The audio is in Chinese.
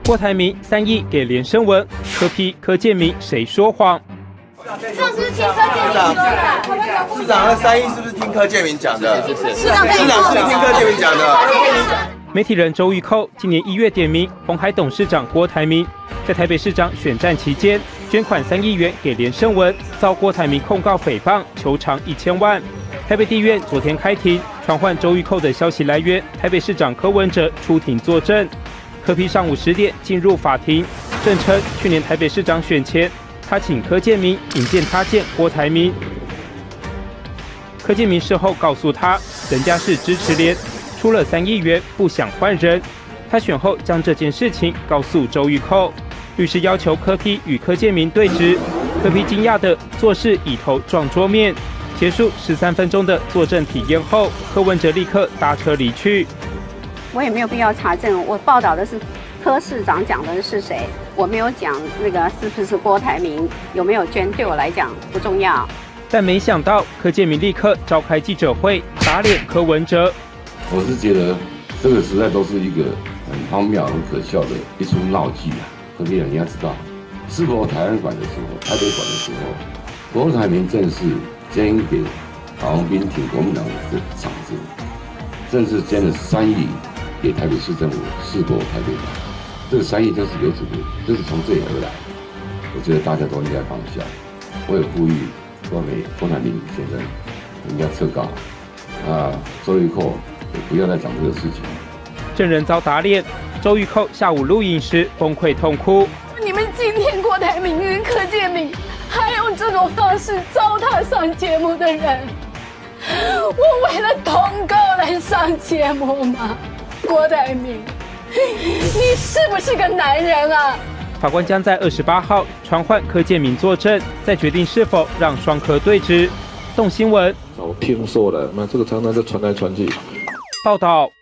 郭台铭3亿给连胜文，柯 P 柯建铭谁说谎？ 上次听柯建铭说的， 市长那3亿是不是听柯建铭讲的？ 市长是听柯建铭讲的。 媒体人周玉蔻今年1月点名鸿海董事长郭台铭，在台北市长选战期间捐款3亿元给连胜文，遭郭台铭控告诽谤，求偿1000万。台北地院昨天开庭，传唤周玉蔻的消息来源，台北市长柯文哲出庭作证。柯 P 上午10点进入法庭，证称去年台北市长选前，他请柯建铭引荐他见郭台铭。柯建铭事后告诉他，人家是支持连，出了3亿元，不想换人。他选后将这件事情告诉周玉蔻，律师要求柯 P 与柯建铭对质。柯 P 惊讶的做事以头撞桌面。结束13分钟的作证体验后，柯文哲立刻搭车离去。 我也没有必要查证，我报道的是柯市长讲的是谁，我没有讲那个是不是郭台铭，有没有捐，对我来讲不重要。 但没想到柯建铭立刻召开记者会，打脸柯文哲。 我是觉得这个实在都是一个很荒谬、很可笑的一出闹剧啊！何必你要知道，是否台湾馆的时候，台北馆的时候，郭台铭正是捐给郝龙斌挺国民党的场子，甚至捐了3亿给台北市政府试过台北馆。这个3亿就是由此的，就是从这里而来。我觉得大家都应该放下。我也呼吁郭台铭先生应该撤告，周玉蔻也不要再讲这个事情。 证人遭打脸，周玉蔻下午录影时崩溃痛哭。 你们今天郭台铭跟柯建铭还用这种方式糟蹋上节目的人，我为了通告来上节目吗？郭台铭，你是不是个男人啊？ 法官将在28号传唤柯建铭作证，再决定是否让双柯对质。动新闻， 我听说了，那这个常常就传来传去。 报道。